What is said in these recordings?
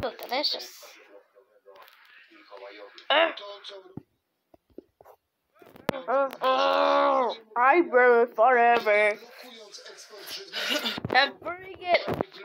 delicious. I burn it forever. And bring it.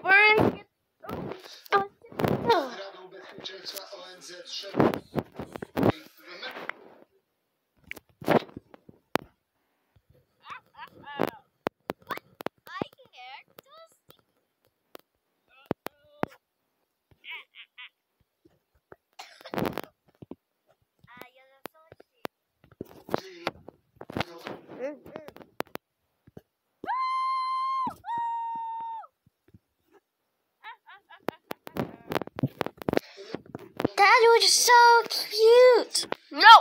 That was so cute. No.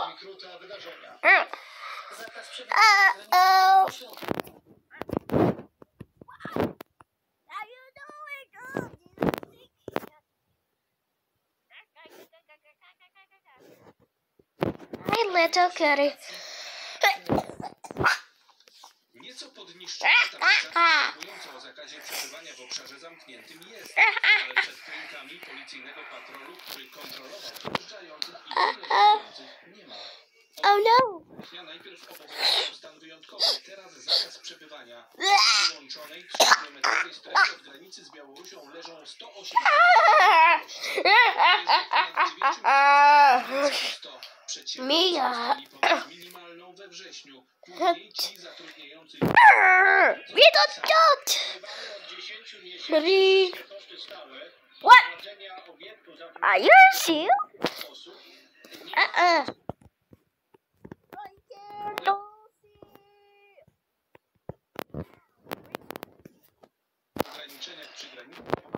Uh-oh. Hi, little kitty. Nieco podniszczona tablica informująca o zakazie przebywania w obszarze zamkniętym jest, ale przed klinkami policyjnego patrolu, który kontrolował dojeżdżających i wyjeżdżających, nie ma. Oh no. Najpierw obowiązywał stan wyjątkowy, teraz zakaz przebywania. W wyłączonej 3-kilometrowej strefie od granicy z Białorusią leżą 108 Mia. minimalną we wrześniu. Później ci zatrudniający What? Are you serious? ograniczeniach przy granicy.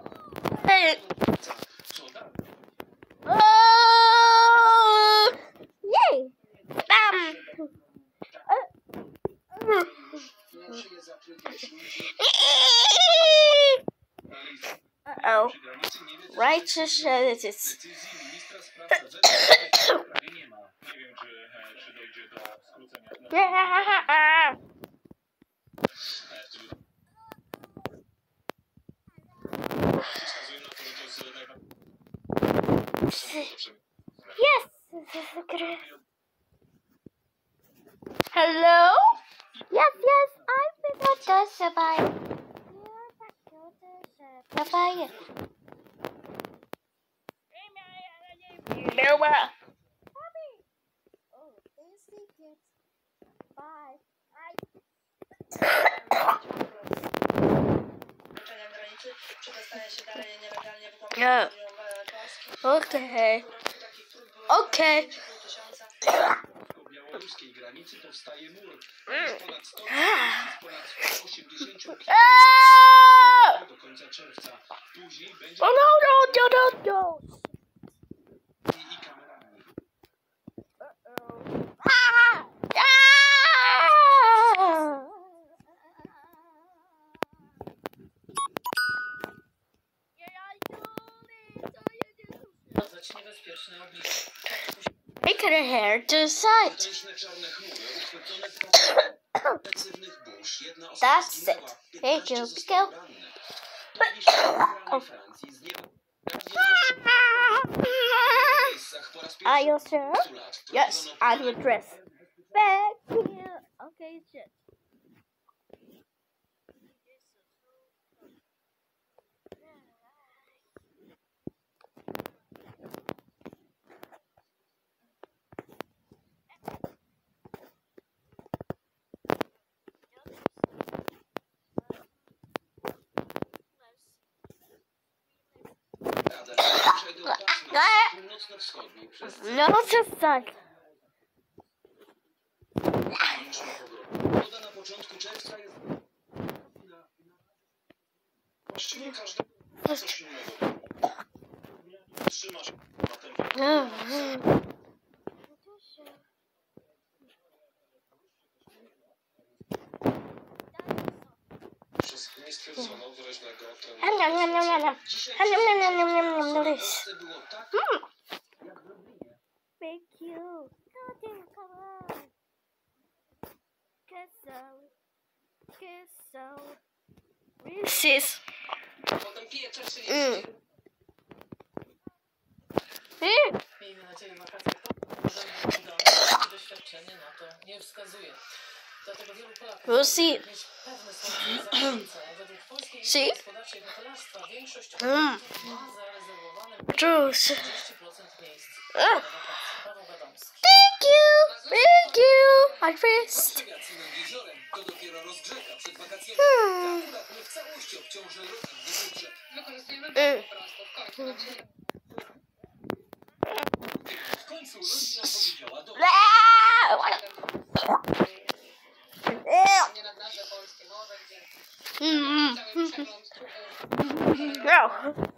Co dalej? Yay! Bam! Uh-oh. Righteous edits. Yes! Hello? Yes, I forgot to survive. Survive. No more. Bye. Yeah. Okay. Okay. Po białoruskiej granicy powstaje mur. Ponad 100 ponad 180 km do końca czerwca. Później będzie Oh no. i kamerami. Make it hair to side. Potężne czarne chmury uchwycone w intensywnych burz. Jedna osoba That's zginęła, it. 15 Thank you. zostało rannych. Tragicznie w Francji z nieba miejscach po raz Are you pierwszy sure? od 100 lat Yes, I'm your dress. Back here. Okay, shit. północno-wschodniej przez No, just tak. Pogoda na początku czerwca jest właściwie każdego coś innego. Trzyma się na temperaturze. Przez nie stwierdzono wyraźnego trendu. Było tak, jak w Lublinie. Thank you. Come on. Kiss out. This is. Potem piecze 30. Miejmy nadzieję, wakacje będą udane. Doświadczenie na to nie wskazuje. Dlatego wielu Polaków We'll see. mieć pewne słońce za granicą. Według Polskiej See? Izby Gospodarczej Hotelarstwa większość obiektów ma zarezerwowane Juice. 30% miejsc na wakacje. Paweł Gadomski. Thank you, my wrist. Warszawiacy nad jeziorem to dopiero rozgrzewka przed wakacjami. Ta akurat nie w całości obciąży rodzinny budżet. Wykorzystujemy go po prostu. W końcu nam się nie W końcu rodzina powiedziała do nie nad nasze polskie morze, gdzie Mm. cały przegląd No.